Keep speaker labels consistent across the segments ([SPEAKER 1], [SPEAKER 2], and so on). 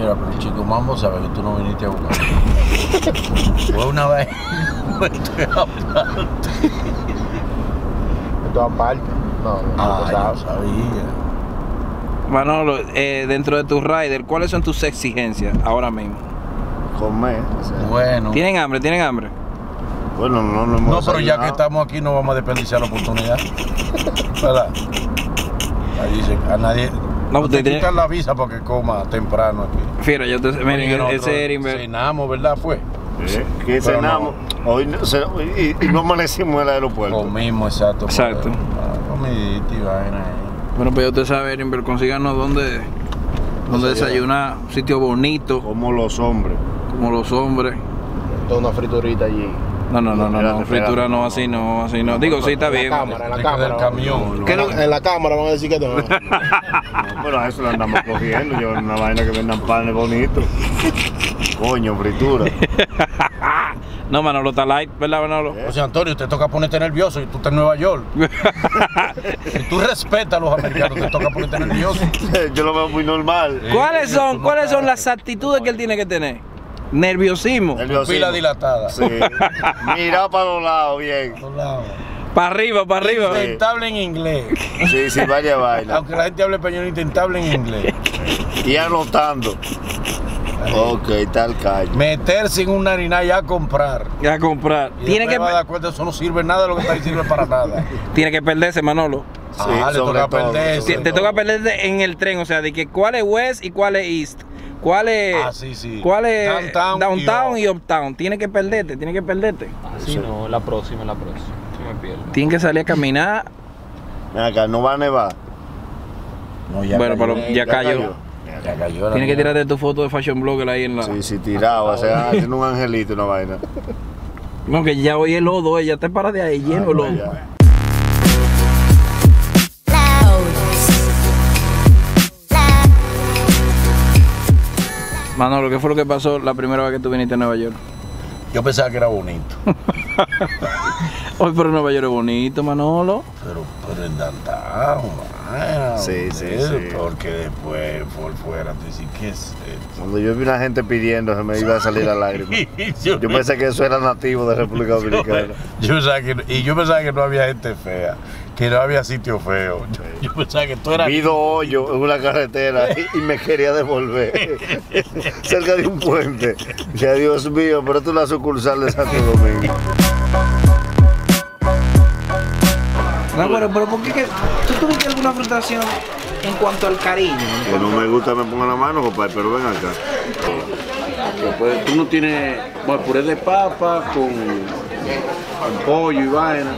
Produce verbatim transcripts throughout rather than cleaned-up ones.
[SPEAKER 1] Mira, pero el chico Mambo sabe que tú no viniste a buscar. Fue una vez. Estoy aparte.
[SPEAKER 2] Esto aparte. No, no,
[SPEAKER 1] Ah,
[SPEAKER 2] no
[SPEAKER 1] yo sabía.
[SPEAKER 3] Manolo, eh, dentro de tu rider, ¿cuáles son tus exigencias ahora mismo?
[SPEAKER 2] Comer. O sea,
[SPEAKER 1] Bueno.
[SPEAKER 3] ¿Tienen hambre? ¿Tienen hambre?
[SPEAKER 2] bueno, no, no hemos
[SPEAKER 1] No, pero ya
[SPEAKER 2] desayunado.
[SPEAKER 1] que estamos aquí no vamos a desperdiciar la oportunidad. ¿Verdad? Ahí dice, a nadie.
[SPEAKER 3] No,
[SPEAKER 1] No,
[SPEAKER 3] usted
[SPEAKER 1] te
[SPEAKER 3] tiene-
[SPEAKER 1] quitan la visa porque coma temprano aquí.
[SPEAKER 3] Fíjate, yo te, miren,
[SPEAKER 1] Oye, nosotros
[SPEAKER 3] ese Erinberg.
[SPEAKER 1] cenamos, ¿verdad? Fue.
[SPEAKER 2] ¿Eh? Que
[SPEAKER 1] Pero
[SPEAKER 2] cenamos. Hoy no, se- y, y no amanecimos en el aeropuerto.
[SPEAKER 1] Comimos, exacto.
[SPEAKER 3] Exacto.
[SPEAKER 1] Ah, comidita y vaina ahí.
[SPEAKER 3] Bueno, pues ya usted sabe, Erinberg, consíganos donde, donde desayunar, un sitio bonito,
[SPEAKER 2] Como los hombres.
[SPEAKER 3] como los hombres.
[SPEAKER 2] Toda una friturita allí.
[SPEAKER 3] No, no, no, no, no,
[SPEAKER 2] Espérate,
[SPEAKER 3] fritura
[SPEAKER 2] espérate.
[SPEAKER 3] no, así no, así no. Digo, sí, está bien.
[SPEAKER 2] En la cámara, en la
[SPEAKER 1] Hay que
[SPEAKER 2] cámara.
[SPEAKER 1] del camión.
[SPEAKER 2] ¿Qué no? En la cámara van a decir que no.
[SPEAKER 4] No, pero a eso lo andamos cogiendo. Yo una vaina que vendan panes bonitos. Coño, fritura.
[SPEAKER 3] No, Manolo, está light, ¿verdad, Manolo?
[SPEAKER 1] José Antonio, te toca ponerte nervioso y tú estás en Nueva York. Si tú respetas a los americanos, te toca ponerte nervioso.
[SPEAKER 4] Yo lo veo muy normal.
[SPEAKER 3] ¿Cuáles
[SPEAKER 1] tú
[SPEAKER 3] son,
[SPEAKER 1] no
[SPEAKER 3] cuáles son
[SPEAKER 1] sabes.
[SPEAKER 3] las actitudes que él tiene que tener? Nerviosismo.
[SPEAKER 4] Nerviosismo.
[SPEAKER 1] Pila dilatada.
[SPEAKER 4] Sí. Mira para los lados, bien.
[SPEAKER 3] Para arriba, para arriba.
[SPEAKER 1] Intentable en inglés.
[SPEAKER 4] Sí, sí, vaya vaina.
[SPEAKER 1] Aunque la gente hable español, intentable en inglés.
[SPEAKER 4] Y anotando. Ok, tal calle.
[SPEAKER 1] Meterse en una harina y a comprar.
[SPEAKER 3] A comprar.
[SPEAKER 1] Y
[SPEAKER 3] Tiene
[SPEAKER 1] después
[SPEAKER 3] que,
[SPEAKER 1] va a dar cuenta, eso no sirve nada, lo que está ahí sirve para nada.
[SPEAKER 3] tiene que perderse, Manolo.
[SPEAKER 4] Sí,
[SPEAKER 1] Ah, le
[SPEAKER 4] sobre
[SPEAKER 1] toca
[SPEAKER 4] todo,
[SPEAKER 1] perderse.
[SPEAKER 4] sobre
[SPEAKER 3] Te, te
[SPEAKER 4] todo.
[SPEAKER 3] toca perderte en el tren, o sea, de que cuál es West y cuál es East. ¿Cuál es,
[SPEAKER 1] Ah, sí, sí.
[SPEAKER 3] cuál es
[SPEAKER 1] Downtown y
[SPEAKER 3] downtown
[SPEAKER 1] up.
[SPEAKER 3] y uptown? Tiene que perderte, tiene que perderte.
[SPEAKER 5] Sí, no, la próxima, la próxima. Se me pierde.
[SPEAKER 3] Tienen que salir a caminar.
[SPEAKER 4] Ven acá, no va a nevar.
[SPEAKER 1] No, ya
[SPEAKER 3] Bueno,
[SPEAKER 1] cayó.
[SPEAKER 3] pero ya cayó.
[SPEAKER 1] Ya cayó la
[SPEAKER 3] Tienes que
[SPEAKER 1] mierda.
[SPEAKER 3] tirarte tu foto de fashion blogger ahí en la.
[SPEAKER 4] Sí, sí, tirado. O sea, haciendo un angelito, una vaina.
[SPEAKER 3] No, que ya hoy el lodo, ella te para de ahí lleno de lodo.
[SPEAKER 4] Ya.
[SPEAKER 3] Manolo, ¿qué fue lo que pasó la primera vez que tú viniste a Nueva York?
[SPEAKER 1] Yo pensaba que era bonito.
[SPEAKER 3] Hoy, pero Nueva York es bonito, Manolo.
[SPEAKER 1] Pero, pero en downtown, vaina,
[SPEAKER 4] Sí, sí,
[SPEAKER 1] eso,
[SPEAKER 4] sí.
[SPEAKER 1] Porque después por fuera te dicen, ¿qué es esto?
[SPEAKER 4] Cuando yo vi una gente pidiendo, se me iba a salir la lágrima.
[SPEAKER 1] yo,
[SPEAKER 4] Yo pensé que eso era nativo de República Dominicana.
[SPEAKER 1] yo pensaba que, y yo pensaba que no había gente fea, que no había sitio feo. Yo, yo pensaba que tú eras...
[SPEAKER 4] Vi dos hoyos en una carretera y, y me quería devolver cerca de un puente. Ya, Dios mío, pero esto es la sucursal de Santo Domingo.
[SPEAKER 3] No, pero, pero ¿por qué que tú tuviste alguna frustración en cuanto al cariño?
[SPEAKER 4] Que no me gusta me pongan la mano, compadre, pero ven acá.
[SPEAKER 6] Pues tú no tienes, bueno, puré de papa con, con pollo y vaina.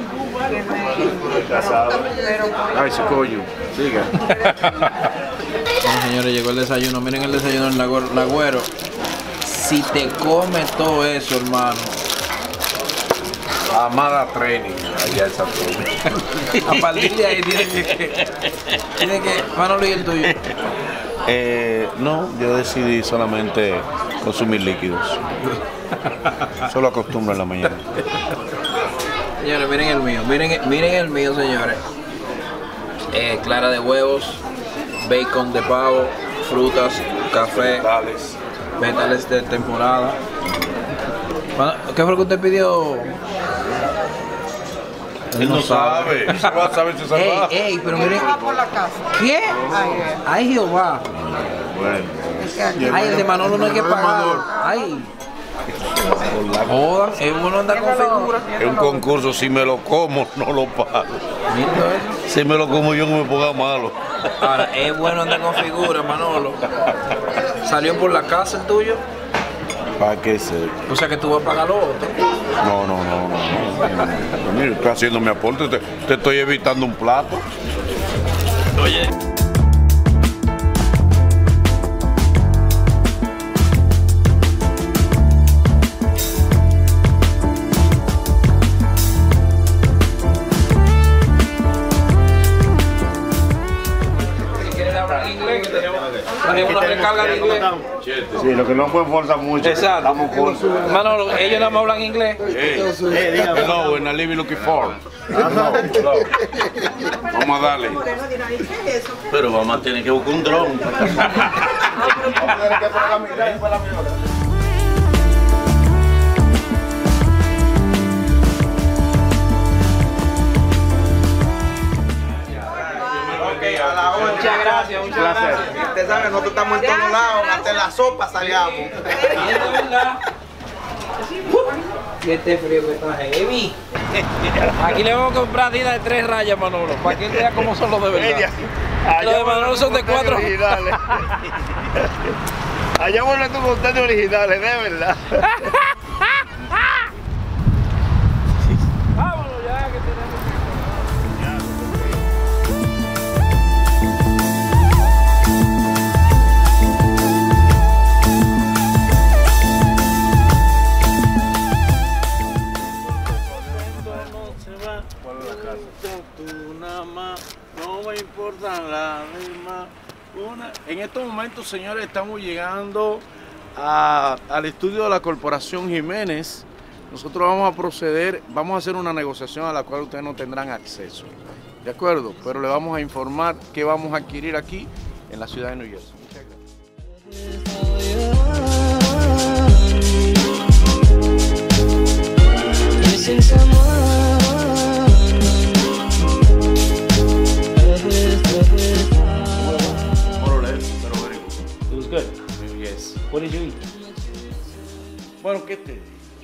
[SPEAKER 6] Ay, ese coño, siga.
[SPEAKER 3] Bueno, señores, llegó el desayuno. Miren el desayuno del Lagüero. Lagüero, si te comes todo eso, hermano.
[SPEAKER 1] Amada Training, allá en Santo Domingo.
[SPEAKER 3] A partir de ahí tiene que. Tiene que. Manolo, y el tuyo.
[SPEAKER 6] Eh, no, yo decidí solamente consumir líquidos. Solo acostumbro en la mañana.
[SPEAKER 3] Señores, miren el mío. Miren, miren el mío, señores. Eh, clara de huevos, bacon de pavo, frutas, café, vegetales de temporada. Bueno, ¿qué fue lo que usted pidió?
[SPEAKER 1] Él no sabe. Se va a saber si se
[SPEAKER 3] Ey,
[SPEAKER 1] va.
[SPEAKER 3] ey, pero miren. ¿Qué? Ay, Jehová.
[SPEAKER 4] Bueno,
[SPEAKER 3] Ay, el de Manolo no hay que pagar. Ay. Jodan, es bueno andar con figura.
[SPEAKER 6] Es un concurso, si me lo como, no lo pago.
[SPEAKER 3] Mira eso.
[SPEAKER 6] Si me lo como yo, no me ponga malo.
[SPEAKER 3] Ahora, es bueno andar con figura, Manolo. ¿Salió por la casa el tuyo?
[SPEAKER 6] ¿Para qué ser?
[SPEAKER 3] O sea que tú vas a pagar lo otro.
[SPEAKER 6] No, no, no, no. no. Mira, estoy haciendo mi aporte, te, te estoy evitando un plato.
[SPEAKER 3] Oye. Tenemos una recarga de inglés.
[SPEAKER 4] sí, lo que no fue fuerza mucho.
[SPEAKER 3] Exacto.
[SPEAKER 4] Estamos cortos.
[SPEAKER 3] Manolo, ellos nada más hablan inglés.
[SPEAKER 6] Hello, and I live looking for. Vamos a darle. Pero vamos a tener que buscar un dron.
[SPEAKER 3] Muchas gracias, muchas gracias.
[SPEAKER 7] Usted sabe, nosotros estamos en todos lados, hasta en la sopa salgamos.
[SPEAKER 3] Y es de verdad. Y este frío que está heavy. Aquí le vamos a comprar tira de tres rayas, Manolo, para que él vea cómo son los de verdad. Los de Manolo son de cuatro.
[SPEAKER 4] Originales. Allá vuelven tus montañas originales, de verdad.
[SPEAKER 3] Vámonos ya, que tenemos.
[SPEAKER 1] No me importan las demás. Una... En estos momentos, señores, estamos llegando a, al estudio de la Corporación Jiménez. Nosotros vamos a proceder, vamos a hacer una negociación a la cual ustedes no tendrán acceso. ¿De acuerdo? Pero le vamos a informar qué vamos a adquirir aquí en la ciudad de New Jersey. Muchas gracias.
[SPEAKER 5] Good.
[SPEAKER 1] Yes.
[SPEAKER 5] What did you eat?
[SPEAKER 1] Bueno, ¿qué te?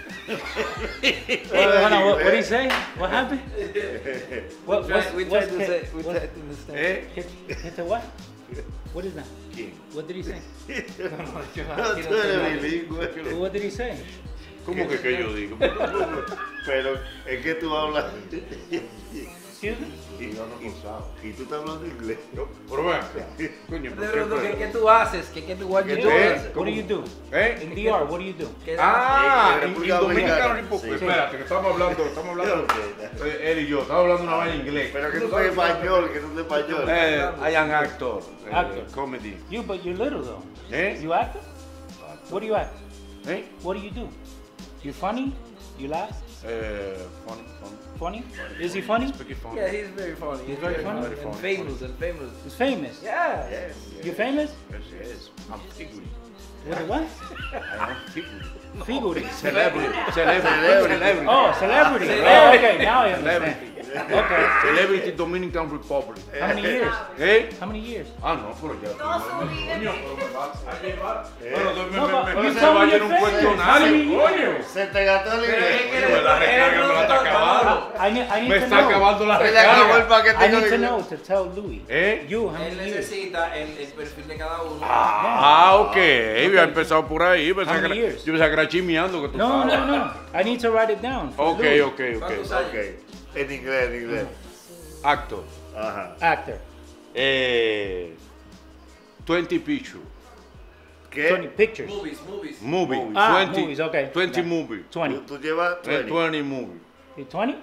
[SPEAKER 5] Wait, hold on. What, what did he say? What happened? What, what's,
[SPEAKER 3] We
[SPEAKER 5] what's
[SPEAKER 3] tried to
[SPEAKER 5] hit-
[SPEAKER 3] say, we
[SPEAKER 5] what's-
[SPEAKER 3] tried to understand.
[SPEAKER 1] ¿Eh?
[SPEAKER 5] hit, hit the what? What is that?
[SPEAKER 1] ¿Quién?
[SPEAKER 5] What did he say?
[SPEAKER 4] No, tú eres bilingüe.
[SPEAKER 5] What did he say?
[SPEAKER 1] ¿Cómo que que yo digo?
[SPEAKER 4] Pero es que tú hablas.
[SPEAKER 5] Excuse me?
[SPEAKER 4] Y, y, y tú estás hablando inglés.
[SPEAKER 1] Pero ven acá. Coño,
[SPEAKER 3] Te
[SPEAKER 1] ¿por
[SPEAKER 3] pregunto, ¿qué,
[SPEAKER 1] qué?
[SPEAKER 3] qué tú haces? ¿Qué, qué tú what you
[SPEAKER 1] ¿Qué
[SPEAKER 3] do?
[SPEAKER 1] es?
[SPEAKER 5] What do you do?
[SPEAKER 1] ¿Eh?
[SPEAKER 5] In D R, what do you do?
[SPEAKER 3] ¿Qué-
[SPEAKER 1] Ah,
[SPEAKER 4] En
[SPEAKER 1] en,
[SPEAKER 4] República
[SPEAKER 1] en Dominicana
[SPEAKER 4] Dominicana.
[SPEAKER 1] Republic.
[SPEAKER 4] Sí.
[SPEAKER 1] Espérate, que estamos hablando, estamos hablando. eh, él y yo, estamos hablando una vaina en inglés.
[SPEAKER 4] Pero que tú estás español, que tú estás español.
[SPEAKER 1] Eh, I am actor. eh,
[SPEAKER 5] Actor.
[SPEAKER 1] Comedy.
[SPEAKER 5] You, but you're little though.
[SPEAKER 1] ¿Eh?
[SPEAKER 5] You actor? What do you act?
[SPEAKER 1] ¿Eh?
[SPEAKER 5] What do you do? You funny? You laugh?
[SPEAKER 1] Eh, fun, fun.
[SPEAKER 5] Funny? Is he funny?
[SPEAKER 1] Speaking fun.
[SPEAKER 3] Yeah, he's very funny. He's very
[SPEAKER 5] funny.
[SPEAKER 3] funny.
[SPEAKER 1] Very
[SPEAKER 3] And
[SPEAKER 1] funny.
[SPEAKER 3] famous, and famous.
[SPEAKER 5] He's famous.
[SPEAKER 3] Yeah.
[SPEAKER 1] Yes, yes.
[SPEAKER 5] You famous?
[SPEAKER 1] Yes, yes. I'm figuring.
[SPEAKER 5] With a what?
[SPEAKER 1] I am figuring.
[SPEAKER 5] Figure.
[SPEAKER 1] Celebrity. Celebrity. Celebrity.
[SPEAKER 5] Oh, celebrity. Oh, okay, now I understand.
[SPEAKER 1] Celebrity.
[SPEAKER 5] Okay.
[SPEAKER 1] Celebrity Dominican Republic.
[SPEAKER 5] How many years?
[SPEAKER 1] ¿Eh?
[SPEAKER 5] How many years?
[SPEAKER 1] Ah, no, pero ya. Coño, pero me vas a llevar. Bueno, me,
[SPEAKER 5] No, but
[SPEAKER 1] me,
[SPEAKER 5] you
[SPEAKER 1] me, me
[SPEAKER 5] told
[SPEAKER 1] va a
[SPEAKER 5] me
[SPEAKER 1] llenar
[SPEAKER 5] you're
[SPEAKER 1] un
[SPEAKER 5] famous.
[SPEAKER 1] cuestionario,
[SPEAKER 5] How many
[SPEAKER 1] coño.
[SPEAKER 5] years?
[SPEAKER 4] Se te gastó el inglés.
[SPEAKER 1] Pero la recarga me la está acabando.
[SPEAKER 5] I need, I need
[SPEAKER 1] Me
[SPEAKER 5] to
[SPEAKER 1] está
[SPEAKER 5] know.
[SPEAKER 1] acabando la
[SPEAKER 4] Se le acabó el
[SPEAKER 1] recarga.
[SPEAKER 4] paquete
[SPEAKER 5] I
[SPEAKER 4] con
[SPEAKER 5] need to
[SPEAKER 4] inglés.
[SPEAKER 5] know to tell Louis.
[SPEAKER 1] ¿Eh?
[SPEAKER 5] You, how
[SPEAKER 3] Él
[SPEAKER 5] many years?
[SPEAKER 3] necesita el, el perfil de cada uno.
[SPEAKER 1] Ah, ok. Había empezado por ahí. Pensaba
[SPEAKER 5] How
[SPEAKER 1] que
[SPEAKER 5] many
[SPEAKER 1] era-
[SPEAKER 5] years?
[SPEAKER 1] Yo pensaba que era chismeando que tú
[SPEAKER 5] No,
[SPEAKER 1] estabas.
[SPEAKER 5] no, no. I need to write it down. for
[SPEAKER 1] Ok,
[SPEAKER 5] Louis.
[SPEAKER 1] ok, ok.
[SPEAKER 3] ¿Cuántos años?
[SPEAKER 4] Ok. En inglés, en inglés.
[SPEAKER 1] Actor.
[SPEAKER 4] Ajá.
[SPEAKER 5] Actor.
[SPEAKER 1] Eh, veinte pictures.
[SPEAKER 5] twenty
[SPEAKER 4] ¿Qué?
[SPEAKER 5] pictures.
[SPEAKER 3] Movies, movies.
[SPEAKER 1] Movie.
[SPEAKER 5] Ah,
[SPEAKER 1] veinte,
[SPEAKER 5] movies, okay.
[SPEAKER 1] veinte
[SPEAKER 5] Yeah.
[SPEAKER 1] movie.
[SPEAKER 4] Tú,
[SPEAKER 5] twenty.
[SPEAKER 4] tú llevas
[SPEAKER 1] Eh,
[SPEAKER 4] veinte.
[SPEAKER 1] veinte movie.
[SPEAKER 5] You twenty?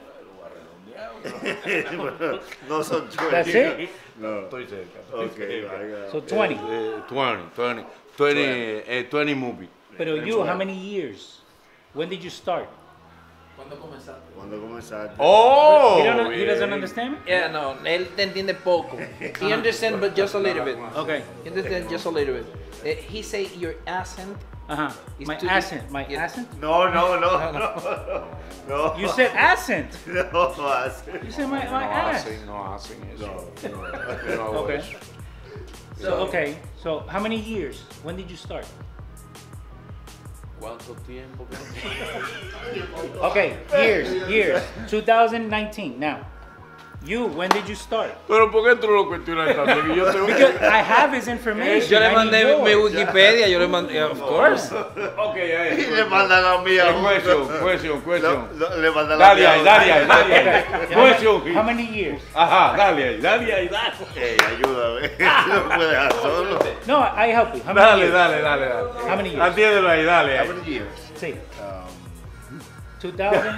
[SPEAKER 4] No son
[SPEAKER 5] That's
[SPEAKER 4] veinte.
[SPEAKER 5] it?
[SPEAKER 4] No.
[SPEAKER 1] Estoy cerca. estoy
[SPEAKER 4] Ok,
[SPEAKER 1] cerca.
[SPEAKER 4] vaya.
[SPEAKER 5] So twenty.
[SPEAKER 1] Eh, veinte, veinte, veinte, eh, veinte movie.
[SPEAKER 5] But you, how many years? When did you start?
[SPEAKER 3] ¿Cuándo comenzaste?
[SPEAKER 4] Cuando comenzaste.
[SPEAKER 1] Oh,
[SPEAKER 5] he, don't, he
[SPEAKER 1] bien.
[SPEAKER 5] doesn't understand me?
[SPEAKER 3] Yeah, no, él te entiende poco. He understands, but just a little bit.
[SPEAKER 5] Okay.
[SPEAKER 3] He understands just a little bit. Uh, he say your accent.
[SPEAKER 5] Uh-huh.
[SPEAKER 3] It's
[SPEAKER 5] My
[SPEAKER 3] too-
[SPEAKER 5] accent. My
[SPEAKER 3] Yeah.
[SPEAKER 5] accent?
[SPEAKER 4] No, no, no, no. No.
[SPEAKER 5] You said accent.
[SPEAKER 4] No, hace.
[SPEAKER 5] You said my, my
[SPEAKER 1] No
[SPEAKER 5] ass.
[SPEAKER 1] hacen, no hacen eso.
[SPEAKER 4] No.
[SPEAKER 1] Yo no hago
[SPEAKER 5] Okay.
[SPEAKER 1] eso.
[SPEAKER 5] So, okay. So, how many years? When did you start?
[SPEAKER 1] ¿Cuánto tiempo?
[SPEAKER 5] Okay, years, years. two thousand nineteen. Now, you, when did you start?
[SPEAKER 1] Pero ¿por qué tú lo cuestionas tanto? Que yo te
[SPEAKER 5] Because I have his information.
[SPEAKER 3] Yo le
[SPEAKER 5] I need
[SPEAKER 3] mandé
[SPEAKER 5] yours.
[SPEAKER 3] mi Wikipedia, yo le mandé, of course.
[SPEAKER 1] Ok, ahí.
[SPEAKER 4] Y le manda la mía.
[SPEAKER 1] Question, question, question.
[SPEAKER 4] No, no, le manda la
[SPEAKER 1] Dale
[SPEAKER 4] mía.
[SPEAKER 1] ahí, dale ahí, dale ahí.
[SPEAKER 5] Okay. How many,
[SPEAKER 1] Question.
[SPEAKER 5] how many years?
[SPEAKER 1] Ajá, dale ahí, dale ahí, dale.
[SPEAKER 4] Ey, ayúdame. No puedes dejar solo.
[SPEAKER 5] No, I help you. How many
[SPEAKER 1] Dale,
[SPEAKER 5] years?
[SPEAKER 1] dale, dale, dale.
[SPEAKER 5] How many years?
[SPEAKER 1] Atiéndelo ahí, dale
[SPEAKER 4] How
[SPEAKER 1] ahí.
[SPEAKER 4] many years?
[SPEAKER 5] See. two thousand.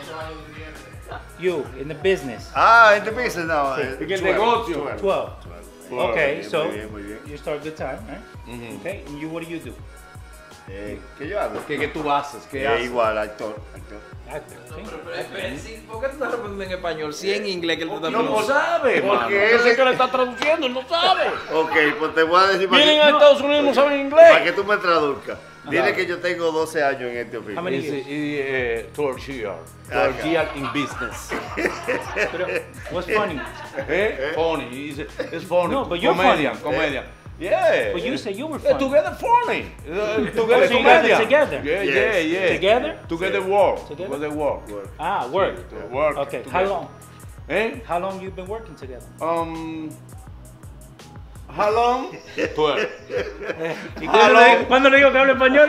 [SPEAKER 5] You, in the business.
[SPEAKER 4] Ah, en the business now. eh,
[SPEAKER 1] En el
[SPEAKER 4] twelve,
[SPEAKER 1] negocio.
[SPEAKER 4] twelve.
[SPEAKER 5] twelve.
[SPEAKER 1] Twelve.
[SPEAKER 5] Okay,
[SPEAKER 4] Muy
[SPEAKER 5] so
[SPEAKER 4] bien, muy bien.
[SPEAKER 5] you start good time, right?
[SPEAKER 1] Mhm.
[SPEAKER 5] Okay, and you, what do you do?
[SPEAKER 4] Eh, ¿Qué yo hago?
[SPEAKER 1] ¿Qué, qué tú haces? ¿Qué
[SPEAKER 4] Eh,
[SPEAKER 1] haces?
[SPEAKER 4] igual, actor. actor.
[SPEAKER 3] ¿Por qué tú estás respondiendo en español? Si en inglés que él te está
[SPEAKER 1] No, no
[SPEAKER 3] preguntando.
[SPEAKER 1] sabe,
[SPEAKER 4] Porque
[SPEAKER 1] mano.
[SPEAKER 4] él-
[SPEAKER 1] Yo sé que le está traduciendo, él no sabe.
[SPEAKER 4] Ok, pues te voy a decir para
[SPEAKER 1] Vienen a
[SPEAKER 4] que,
[SPEAKER 1] Estados Unidos y no saben
[SPEAKER 4] para
[SPEAKER 1] inglés.
[SPEAKER 4] que tú me traduzcas. Dile que yo tengo doce años en este oficio.
[SPEAKER 5] How many
[SPEAKER 1] Dice,
[SPEAKER 5] years?
[SPEAKER 1] y, eh, twelve years.
[SPEAKER 4] Acá.
[SPEAKER 1] twelve years in business.
[SPEAKER 5] Pero, what's funny?
[SPEAKER 1] ¿Eh? Funny. He dice, it's funny.
[SPEAKER 5] No, but you're
[SPEAKER 1] comedian,
[SPEAKER 5] funny.
[SPEAKER 1] comedian. Yeah.
[SPEAKER 5] But you said you were
[SPEAKER 1] Eh,
[SPEAKER 5] funny.
[SPEAKER 1] together funny. Uh,
[SPEAKER 5] Oh,
[SPEAKER 1] together
[SPEAKER 5] so you guys are
[SPEAKER 1] comedian.
[SPEAKER 5] together?
[SPEAKER 1] Yeah,
[SPEAKER 4] Yes.
[SPEAKER 1] yeah, yeah.
[SPEAKER 5] Together?
[SPEAKER 1] Together work.
[SPEAKER 5] Together?
[SPEAKER 1] Together work.
[SPEAKER 5] Ah, work.
[SPEAKER 1] Work.
[SPEAKER 5] Okay, how
[SPEAKER 1] together.
[SPEAKER 5] long?
[SPEAKER 1] Eh?
[SPEAKER 5] How long you been working together?
[SPEAKER 1] Um, how long? twelve.
[SPEAKER 5] ¿Y
[SPEAKER 1] How
[SPEAKER 5] cuándo
[SPEAKER 1] long?
[SPEAKER 5] le, cuándo le digo que hable español?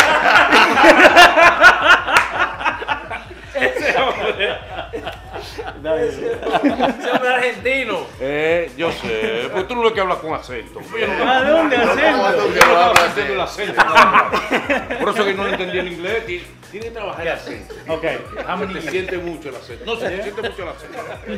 [SPEAKER 5] Ese hombre.
[SPEAKER 3] Ese hombre argentino.
[SPEAKER 1] Eh, yo sé, pues tú no lo que hablas con acento. Yo no-
[SPEAKER 5] ¿A dónde acento?
[SPEAKER 1] Yo no estaba haciendo el acento. Por eso que no lo entendía en inglés. Tiene, tiene que trabajar el acento.
[SPEAKER 5] Okay, how many
[SPEAKER 1] Se
[SPEAKER 5] years?
[SPEAKER 1] siente mucho el acento. No, se siente mucho el acento.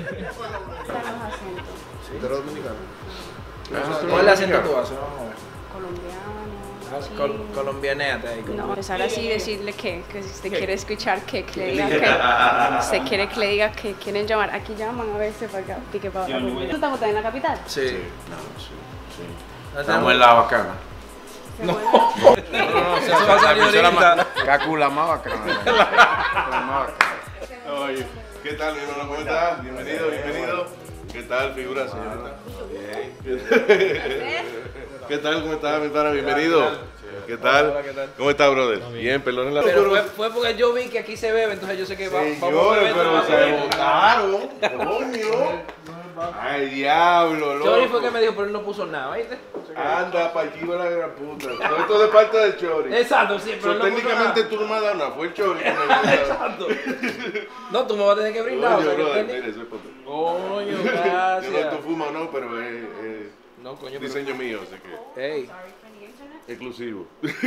[SPEAKER 3] ¿Cuál acento tú haces? Vamos a ver.
[SPEAKER 8] Colombiano.
[SPEAKER 3] Haz
[SPEAKER 8] sí.
[SPEAKER 3] col colombianeate ahí.
[SPEAKER 8] No, empezar así y decirle que, que si usted quiere escuchar que, que le diga que usted quiere que le diga que quieren llamar. Aquí llaman a veces para acá, pique para
[SPEAKER 5] Yo no
[SPEAKER 8] abajo.
[SPEAKER 5] voy a-
[SPEAKER 8] ¿Tú estamos también en la capital?
[SPEAKER 3] Sí.
[SPEAKER 1] Estamos en la bacana.
[SPEAKER 8] No.
[SPEAKER 3] No, no, se va a salir ahorita.
[SPEAKER 1] Cacu, la más bacana. La más bacana. Oye, ¿qué tal, mi hermano? ¿Cómo estás? Bienvenido, bienvenido. ¿Qué tal, figura, señorita? Bien. ¿Qué tal? ¿Cómo estás, mi hermano? Bienvenido. ¿Qué tal?
[SPEAKER 3] Hola, ¿qué tal?
[SPEAKER 1] ¿Cómo está, brother? Bien, perdón la...
[SPEAKER 3] Pero fue, fue porque yo vi que aquí se bebe, entonces yo sé que va, vamos a
[SPEAKER 1] Señores,
[SPEAKER 3] beber.
[SPEAKER 1] pero
[SPEAKER 3] vamos a
[SPEAKER 1] se
[SPEAKER 3] beber.
[SPEAKER 1] botaron. Coño. Ay, diablo, loco.
[SPEAKER 3] Chori fue que me dijo, pero él no puso nada, ¿viste?
[SPEAKER 1] Anda, pa' aquí va la gran puta. Todo esto de parte del Chori.
[SPEAKER 3] Exacto, sí, pero
[SPEAKER 1] So,
[SPEAKER 3] él no puso
[SPEAKER 1] técnicamente
[SPEAKER 3] nada.
[SPEAKER 1] tú no me has dado nada, fue el Chori que me dio nada.
[SPEAKER 3] Exacto. No, tú me vas a tener que brindar. o
[SPEAKER 1] Coño,
[SPEAKER 3] sea, que
[SPEAKER 1] brother,
[SPEAKER 3] tiene-
[SPEAKER 1] mire, eso es para ti.
[SPEAKER 3] Coño,
[SPEAKER 1] Yo no
[SPEAKER 3] gracias.
[SPEAKER 1] tú fumas o no, pero es, es
[SPEAKER 3] No, coño, pero...
[SPEAKER 1] diseño mío, así que
[SPEAKER 3] Ey,
[SPEAKER 1] exclusivo.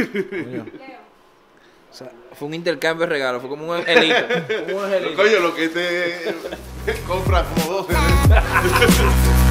[SPEAKER 3] o sea, fue un intercambio de regalos, fue como un angelito. Como un angelito.
[SPEAKER 1] Coño, lo que te compra como dos.